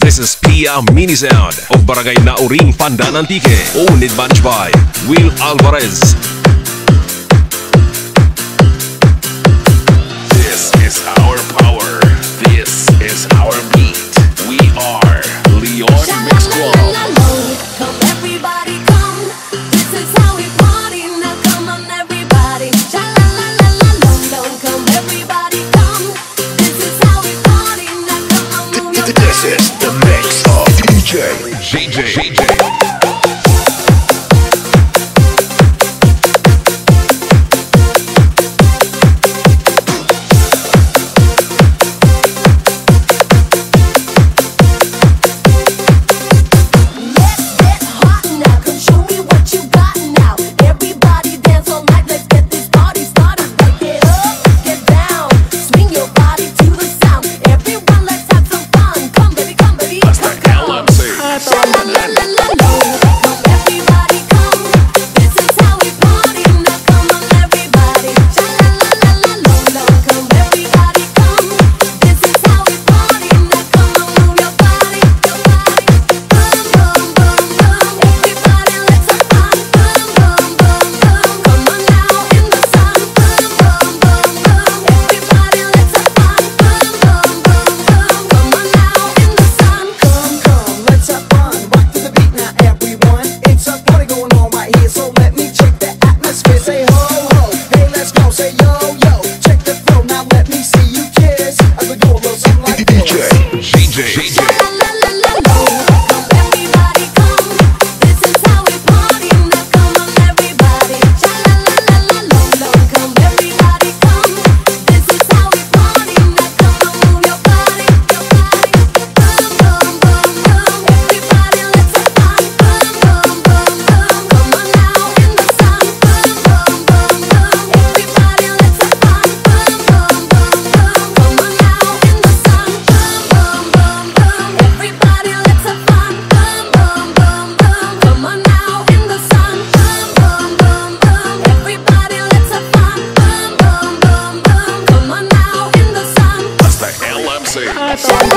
This is Pia Mini Sound of Barangay Nauring, Pandan Antique. Owned managed by Will Alvarez. This is our power. This is our beat. We are Leon Mix Club. Come everybody come. This is how we party. Now come on everybody. Shalala, come everybody come. This is how we party. Now come on move your body. This is the mix of DJ. Mp3.